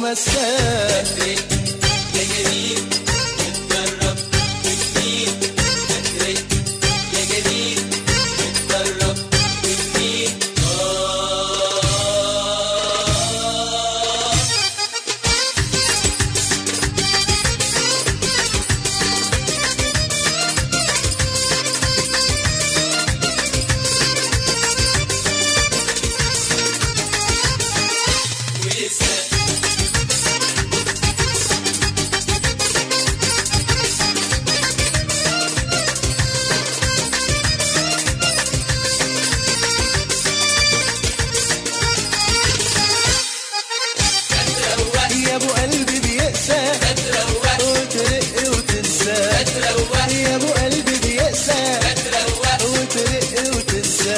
ومساك. يا جميل اتجرب وتميل، يا جميل اتجرب وتميل. يا ابو قلبي بيقسى وترق وتنسى، يا ابو قلبي بيقسى وترق وتنسى.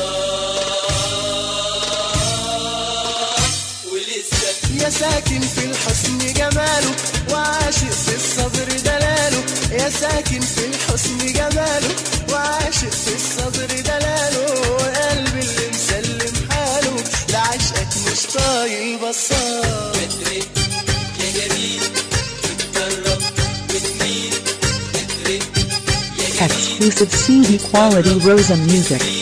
يا ساكن في الحسن جماله وعاشق في الصبر دلاله، يا ساكن في الحسن جماله وعاشق في الصبر دلاله. قلبي اللي مسلم حاله لعشقك مش طايل بصار. يا جميل اتجرب وتميل، Exclusive CD quality Rosa Music.